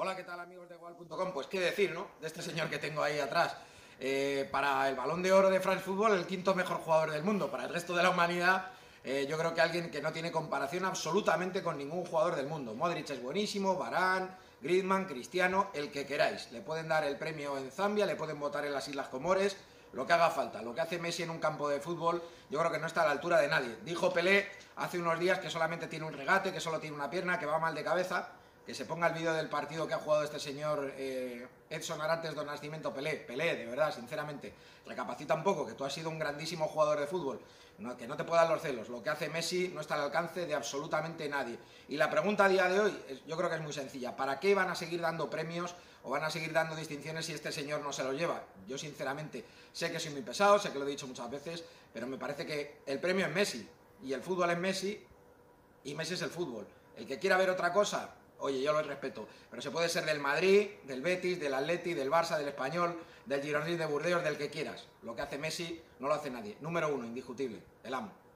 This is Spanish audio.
Hola, ¿qué tal amigos de Goal.com? Pues qué decir, ¿no? De este señor que tengo ahí atrás. Para el Balón de Oro de France Football, el quinto mejor jugador del mundo. Para el resto de la humanidad, yo creo que alguien que no tiene comparación absolutamente con ningún jugador del mundo. Modric es buenísimo, Varane, Griezmann, Cristiano, el que queráis. Le pueden dar el premio en Zambia, le pueden votar en las Islas Comores, lo que haga falta. Lo que hace Messi en un campo de fútbol, yo creo que no está a la altura de nadie. Dijo Pelé hace unos días que solamente tiene un regate, que solo tiene una pierna, que va mal de cabeza. Que se ponga el vídeo del partido que ha jugado este señor Edson Arantes do Nascimento Pelé. Pelé, de verdad, sinceramente. Recapacita un poco, que tú has sido un grandísimo jugador de fútbol. No, que no te puedan los celos. Lo que hace Messi no está al alcance de absolutamente nadie. Y la pregunta a día de hoy, yo creo que es muy sencilla. ¿Para qué van a seguir dando premios o van a seguir dando distinciones si este señor no se lo lleva? Yo, sinceramente, sé que soy muy pesado, sé que lo he dicho muchas veces, pero me parece que el premio es Messi. Y el fútbol es Messi y Messi es el fútbol. El que quiera ver otra cosa, oye, yo lo respeto, pero se puede ser del Madrid, del Betis, del Atleti, del Barça, del Español, del Girondins de Burdeos, del que quieras. Lo que hace Messi no lo hace nadie. Número uno, indiscutible, el amo.